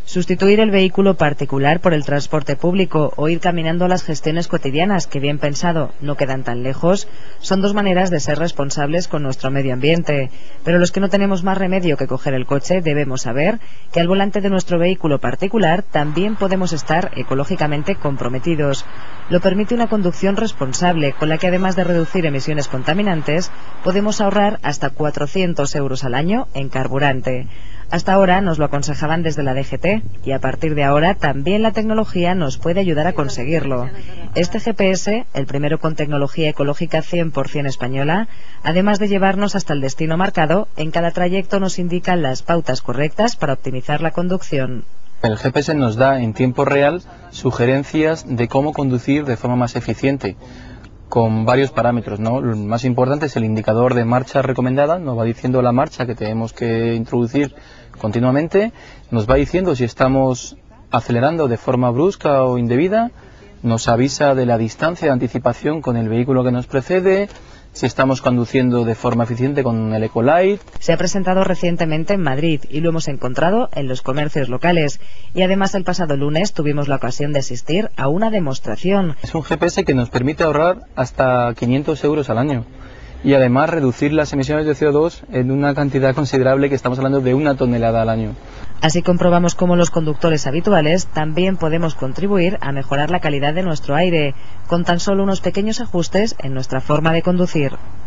Sustituir el vehículo particular por el transporte público o ir caminando a las gestiones cotidianas, que bien pensado no quedan tan lejos, son dos maneras de ser responsables con nuestro medio ambiente. Pero los que no tenemos más remedio que coger el coche debemos saber que al volante de nuestro vehículo particular también podemos estar ecológicamente comprometidos. Lo permite una conducción responsable, con la que además de reducir emisiones contaminantes, podemos ahorrar hasta 400 euros al año en carburante. Hasta ahora nos lo aconsejaban desde la DGT y a partir de ahora también la tecnología nos puede ayudar a conseguirlo. Este GPS, el primero con tecnología ecológica 100% española, además de llevarnos hasta el destino marcado, en cada trayecto nos indica las pautas correctas para optimizar la conducción. El GPS nos da en tiempo real sugerencias de cómo conducir de forma más eficiente, con varios parámetros, ¿no? Lo más importante es el indicador de marcha recomendada, nos va diciendo la marcha que tenemos que introducir continuamente, nos va diciendo si estamos acelerando de forma brusca o indebida, nos avisa de la distancia de anticipación con el vehículo que nos precede, si estamos conduciendo de forma eficiente con el Ecolight. Se ha presentado recientemente en Madrid y lo hemos encontrado en los comercios locales. Y además el pasado lunes tuvimos la ocasión de asistir a una demostración. Es un GPS que nos permite ahorrar hasta 500 euros al año y además reducir las emisiones de CO2 en una cantidad considerable, que estamos hablando de 1 tonelada al año. Así comprobamos cómo los conductores habituales también podemos contribuir a mejorar la calidad de nuestro aire, con tan solo unos pequeños ajustes en nuestra forma de conducir.